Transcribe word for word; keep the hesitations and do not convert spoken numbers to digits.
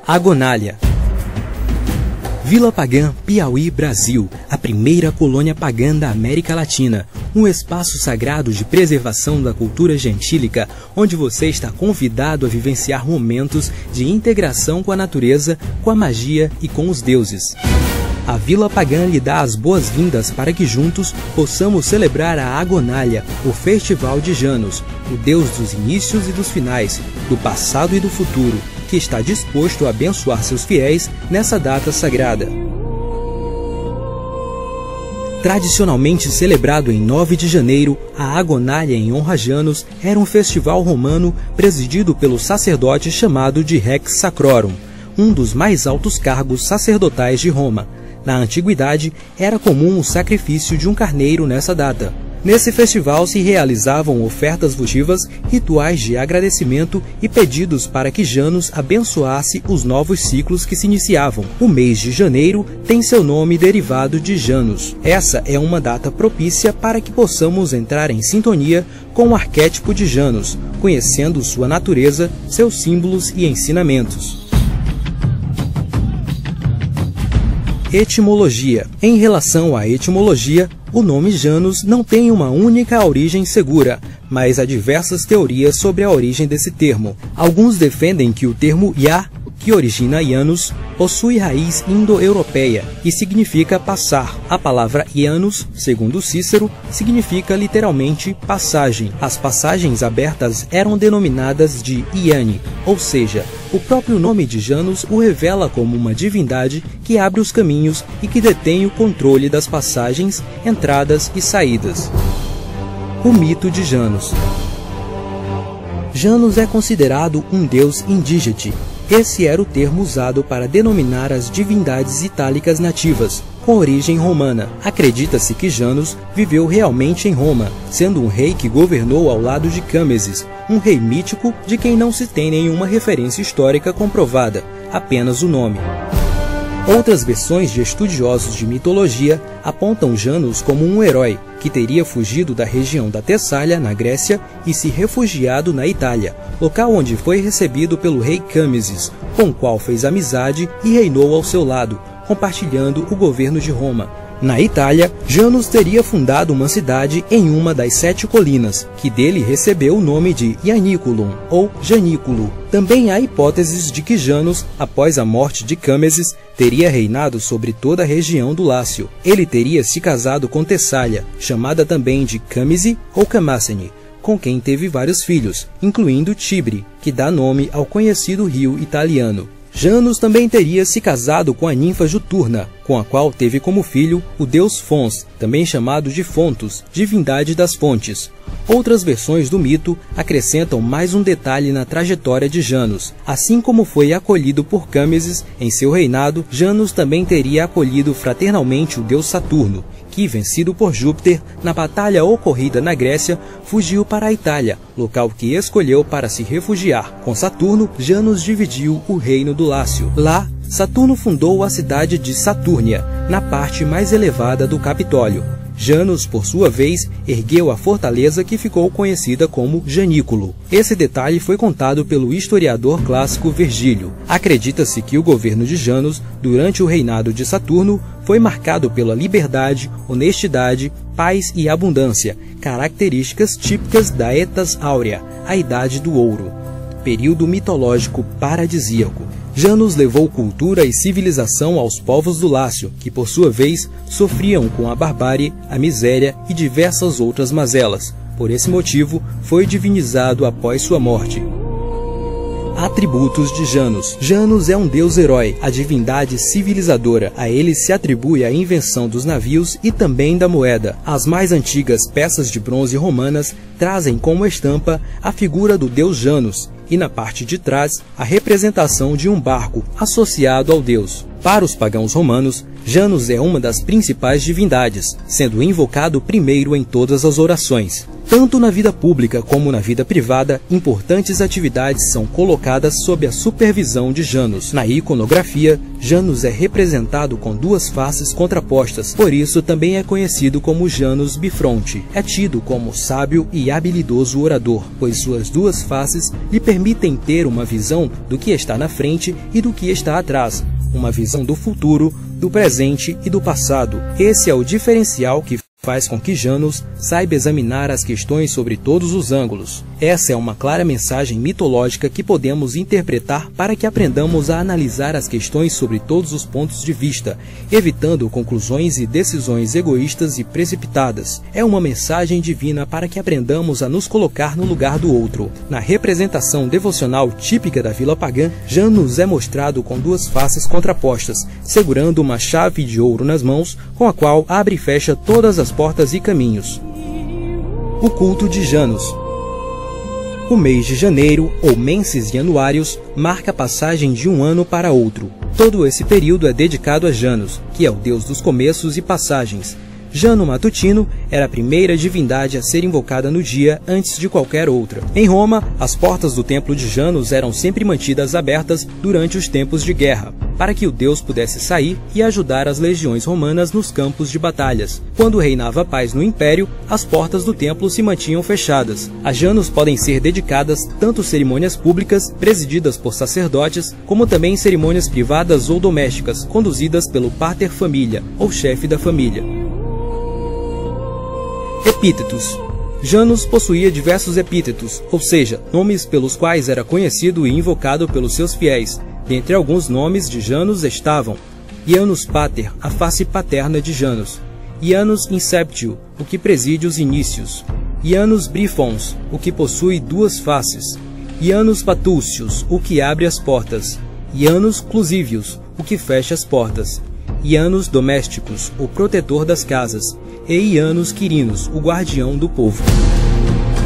Agonália. Vila Pagã, Piauí, Brasil, a primeira colônia pagã da América Latina, um espaço sagrado de preservação da cultura gentílica, onde você está convidado a vivenciar momentos de integração com a natureza, com a magia e com os deuses. A Vila Pagã lhe dá as boas-vindas para que juntos possamos celebrar a Agonália, o Festival de Janus, o deus dos inícios e dos finais, do passado e do futuro, que está disposto a abençoar seus fiéis nessa data sagrada. Tradicionalmente celebrado em nove de janeiro, a Agonália em honra a Janus era um festival romano presidido pelo sacerdote chamado de Rex Sacrorum, um dos mais altos cargos sacerdotais de Roma. Na antiguidade, era comum o sacrifício de um carneiro nessa data. Nesse festival se realizavam ofertas votivas, rituais de agradecimento e pedidos para que Janus abençoasse os novos ciclos que se iniciavam. O mês de janeiro tem seu nome derivado de Janus. Essa é uma data propícia para que possamos entrar em sintonia com o arquétipo de Janus, conhecendo sua natureza, seus símbolos e ensinamentos. Etimologia. Em relação à etimologia, o nome Janus não tem uma única origem segura, mas há diversas teorias sobre a origem desse termo. Alguns defendem que o termo Ya, que origina Janus, possui raiz indo-europeia e significa passar. A palavra Janus, segundo Cícero, significa literalmente passagem. As passagens abertas eram denominadas de Iane, ou seja, o próprio nome de Janus o revela como uma divindade que abre os caminhos e que detém o controle das passagens, entradas e saídas. O mito de Janus. Janus é considerado um deus indígete. Esse era o termo usado para denominar as divindades itálicas nativas, com origem romana. Acredita-se que Janus viveu realmente em Roma, sendo um rei que governou ao lado de Câmeses, um rei mítico de quem não se tem nenhuma referência histórica comprovada, apenas o nome. Outras versões de estudiosos de mitologia apontam Janus como um herói que teria fugido da região da Tessália, na Grécia, e se refugiado na Itália, local onde foi recebido pelo rei Câmeses, com o qual fez amizade e reinou ao seu lado, compartilhando o governo de Roma. Na Itália, Janus teria fundado uma cidade em uma das sete colinas, que dele recebeu o nome de Ianiculum, ou Janículo. Também há hipóteses de que Janus, após a morte de Câmeses, teria reinado sobre toda a região do Lácio. Ele teria se casado com Tessália, chamada também de Câmese ou Camácene, com quem teve vários filhos, incluindo Tibre, que dá nome ao conhecido rio italiano. Janus também teria se casado com a ninfa Juturna, com a qual teve como filho o deus Fons, também chamado de Fontus, divindade das fontes. Outras versões do mito acrescentam mais um detalhe na trajetória de Janus. Assim como foi acolhido por Câmeses em seu reinado, Janus também teria acolhido fraternalmente o deus Saturno, que, vencido por Júpiter na batalha ocorrida na Grécia, fugiu para a Itália, local que escolheu para se refugiar. Com Saturno, Janus dividiu o reino do Lácio. Lá, Saturno fundou a cidade de Satúrnia, na parte mais elevada do Capitólio. Janus, por sua vez, ergueu a fortaleza que ficou conhecida como Janículo. Esse detalhe foi contado pelo historiador clássico Virgílio. Acredita-se que o governo de Janus, durante o reinado de Saturno, foi marcado pela liberdade, honestidade, paz e abundância, características típicas da Etas Áurea, a Idade do Ouro, período mitológico paradisíaco. Janus levou cultura e civilização aos povos do Lácio, que por sua vez sofriam com a barbárie, a miséria e diversas outras mazelas. Por esse motivo, foi divinizado após sua morte. Atributos de Janus. Janus é um deus herói, a divindade civilizadora. A ele se atribui a invenção dos navios e também da moeda. As mais antigas peças de bronze romanas trazem como estampa a figura do deus Janus, e na parte de trás a representação de um barco associado ao deus. Para os pagãos romanos, Janus é uma das principais divindades, sendo invocado primeiro em todas as orações. Tanto na vida pública como na vida privada, importantes atividades são colocadas sob a supervisão de Janus. Na iconografia, Janus é representado com duas faces contrapostas, por isso também é conhecido como Janus bifronte. É tido como sábio e habilidoso orador, pois suas duas faces lhe permitem ter uma visão do que está na frente e do que está atrás, uma visão do futuro, do presente e do passado. Esse é o diferencial que faz com que Janus saiba examinar as questões sobre todos os ângulos. Essa é uma clara mensagem mitológica que podemos interpretar para que aprendamos a analisar as questões sobre todos os pontos de vista, evitando conclusões e decisões egoístas e precipitadas. É uma mensagem divina para que aprendamos a nos colocar no lugar do outro. Na representação devocional típica da vila pagã, Janus é mostrado com duas faces contrapostas, segurando uma chave de ouro nas mãos, com a qual abre e fecha todas as portas e caminhos. O culto de Janus. O mês de janeiro, ou menses januários, marca a passagem de um ano para outro. Todo esse período é dedicado a Janus, que é o deus dos começos e passagens. Jano Matutino era a primeira divindade a ser invocada no dia antes de qualquer outra. Em Roma, as portas do templo de Janus eram sempre mantidas abertas durante os tempos de guerra, para que o deus pudesse sair e ajudar as legiões romanas nos campos de batalhas. Quando reinava a paz no império, as portas do templo se mantinham fechadas. A Janus podem ser dedicadas tanto cerimônias públicas, presididas por sacerdotes, como também cerimônias privadas ou domésticas, conduzidas pelo pater familia, ou chefe da família. Epítetos. Janus possuía diversos epítetos, ou seja, nomes pelos quais era conhecido e invocado pelos seus fiéis. Dentre alguns nomes de Janus estavam Janus Pater, a face paterna de Janus; Janus Inceptio, o que preside os inícios; Janus Bifrons, o que possui duas faces; Janus Patulcius, o que abre as portas; Janus Clusivius, o que fecha as portas; Janus Domesticus, o protetor das casas; e Janus Quirinus, o guardião do povo.